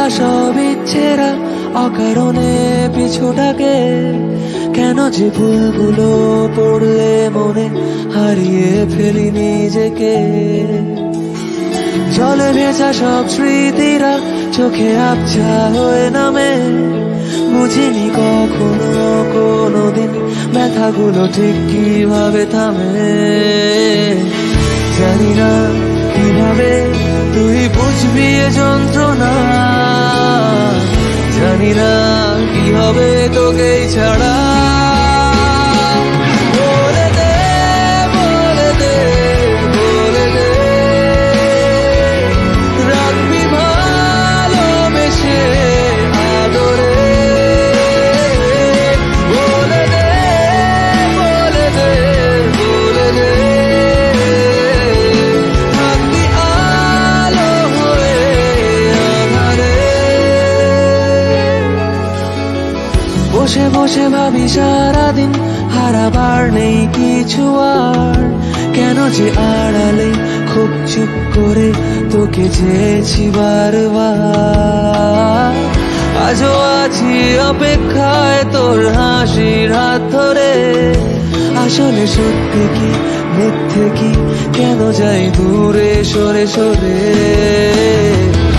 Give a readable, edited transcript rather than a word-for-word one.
সব ইচ্ছেরা অকারণে পিছু ডাকে, কেন যে ভুলগুলো পড়লে মনে হারিয়ে ফেলি নিজেকে। জলে ভেজা সব স্মৃতিরা চোখে আবছা হয়ে নামে, বুঝিনি কখনো কোনোদিন ব্যথাগুলো ঠিক কিভাবে থামে। জানি না কিভাবে তুই বুঝবি এ যন্ত্রণা, জানি না কি হবে তোকে ছাড়া। বলে দে, বলে দে, বলে দে, রাখবি ভালোবেসে আদরে। বলে দে, বলে দে, বলে দে, থাকবি আলো হয়ে আঁধারে। বসে বসে ভাবি সারাদিন হারাবার নেই কিছু আর, কেন যে আড়ালে খুব চুপ করে তোকে চেয়েছি বারবার। আজও আছি অপেক্ষায় তোর হাসির হাত ধরে, আসলে সত্যি কি মিথ্যে কি কেন যাই দূরে সরে সরে।